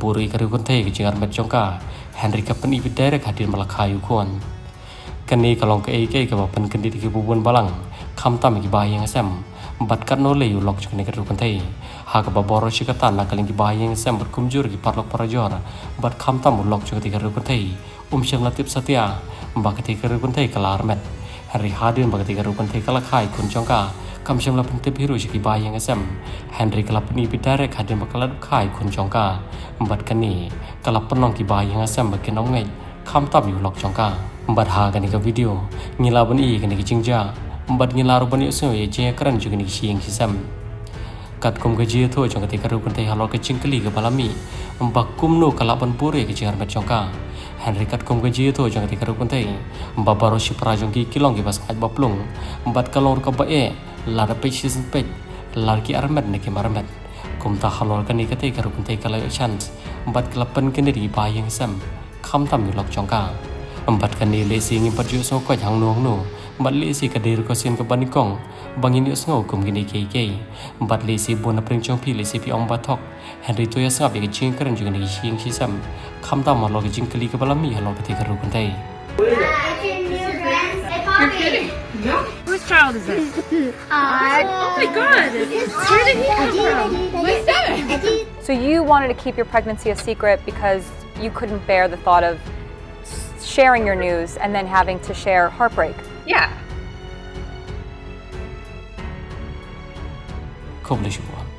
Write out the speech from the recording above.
puri kari kuntai ke jengar met jongka Henry kapen ibi direct hadir malakayu kuan kani kalong ke ke bapan kendi di bubuan balang kam tam ki bayang sem bat kat no le yu lok chukne kari kuntai ha ka baboro shikatan na kaling ki bayang sem bat kumjur ki parlok parajor bat kam tam lok chukti kari kuntai shang latip satya bakati kari kuntai kalar met Henry hadir bakati kari kuntai kalakai kun jongka kam shang lapun tip hiru shiki bayang sem Henry kalapun ibi direct hadir bakalad kai kun jongka bat kani kalap penong ki bayang sem bakin ongai kam tam yu lok jongka Mbat ha kani ka video ngila ban I kani ki jingja mbat ngila ro ban yu so ye je kran ju kani siang hisam kat kum ka je tho jong ka karu kun tai halor ka jingkali ka balami mbak kum no kala ban pure ki jingar met jongka Henry kat kum ka je tho jong ka karu kun tai mba baro shi pra jong ki kilong ki bas aj baplung mbat kalor ka ba e lar pe season pe lar ki armet ne ki marmet kum ta halor kani ka tai karu kun tai kala chance mbat klapan kani ri bayang sam kham tam yu lok jongka empat kani lesi ngin pat so ko jang no no empat lesi ka dir ko sin ka banikong bangin yus ngau kum gini ke empat lesi bona pring chong pi lesi pi ong bathok Henry to ya sap ye ching kran ju ni ching chi sam kham ta ma lo ki jing kali ka balami halo ka te ka ru kun tai You're kidding? No. Whose child is this? Oh my God! Where did he come from? My son. So you wanted to keep your pregnancy a secret because you couldn't bear the thought of sharing your news and then having to share heartbreak. Yeah. Kobli shuwan